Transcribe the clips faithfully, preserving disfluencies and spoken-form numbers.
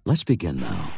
Let's begin now.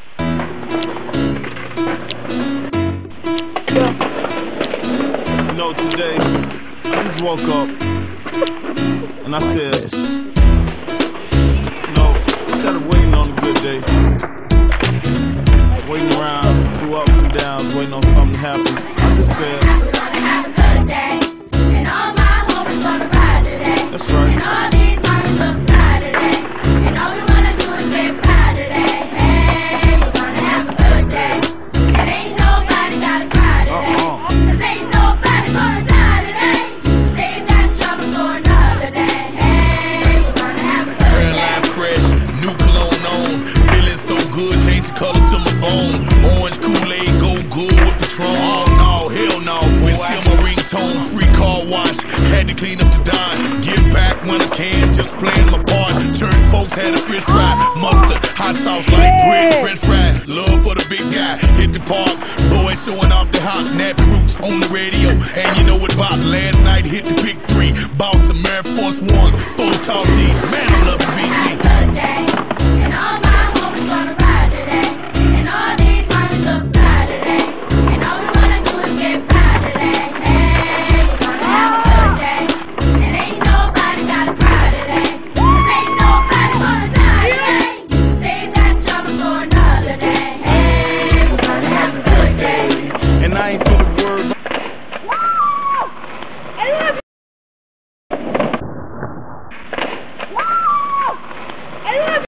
You know, today, I just woke up, and I said, This. you know, instead of waiting on a good day, waiting around through ups and downs, waiting on something to happen, I just said, we're gonna have a good day, and all my homies gonna ride today. that's right. And all these models look fly today, and all we wanna do is get by today. Hey, we're gonna have a good day, and ain't nobody gotta cry today. Uh-uh. Cause ain't nobody gonna die today. Save that trouble for another day. Hey, we're gonna have a good day. Hairline fresh, new cologne on. Feeling so good, changing colors to my phone. Orange Kool-Aid, go good with Patron. Oh no, hell no, boy. It's still my ringtone, free car wash. Had to clean up the Dodge. Give back when I can, just playing my part. Church folks had a fish fry, mustard, hot sauce like bread, french fries. Love for the big guy, hit the park. Boys showing off the hops, nappy roots on the radio. And you know what about last night, hit the big three. Bought some Air Force Ones, full tall tees. Man, I love